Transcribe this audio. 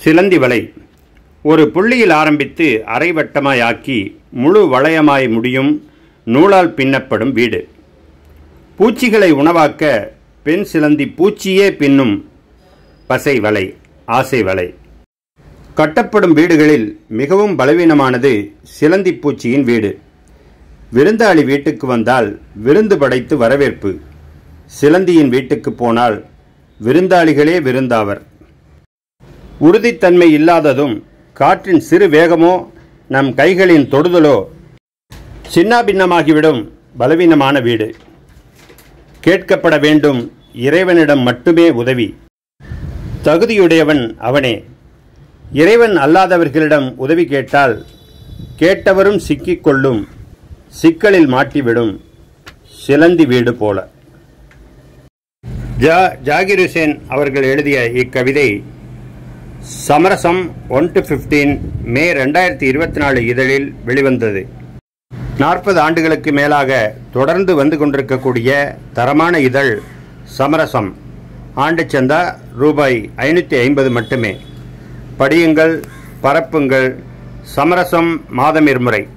சிலந்தி வலை ஒரு புள்ளியில் ஆரம்பித்து அரைவட்டமாய் ஆக்கி முழு வளையமாய் முடியும் நூலால் பின்னப்படும் வீடு. பூச்சிகளை உணவாக்க பெண் சிலந்தி பூச்சியே பின்னும் பசை வலை, ஆசை வலை. கட்டப்படும் வீடுகளில் மிகவும் பலவீனமானது சிலந்தி பூச்சியின் வீடு. விருந்தாளி வீட்டுக்கு வந்தால் விருந்து படைத்து வரவேற்பு. சிலந்தியின் வீட்டுக்கு போனால் விருந்தாளிகளே விருந்தாவர். உறுதித்தன்மை இல்லாததும் காற்றின் சிறு வேகமோ நம் கைகளின் தொடுதலோ சின்னாபின்னமாகிவிடும் பலவீனமான வீடு. கேட்கப்பட வேண்டும் இறைவனிடம் மட்டுமே உதவி. தகுதியுடையவன் அவனே. இறைவன் அல்லாதவர்களிடம் உதவி கேட்டால் கேட்டவரும் சிக்கிக்கொள்ளும், சிக்கலில் மாட்டிவிடும் சிலந்தி வீடு போல. ஜாகிர் ஹுசேன் அவர்கள் எழுதிய இக்கவிதை சமரசம் 1-15 மே 2024 இதழில் வெளிவந்தது. 40 ஆண்டுகளுக்கு மேலாக தொடர்ந்து வந்து கொண்டிருக்கக்கூடிய தரமான இதழ் சமரசம். ஆண்டு சந்தா ரூபாய் 550 மட்டுமே. படியுங்கள், பரப்புங்கள். சமரசம் மாதம் இருமுறை.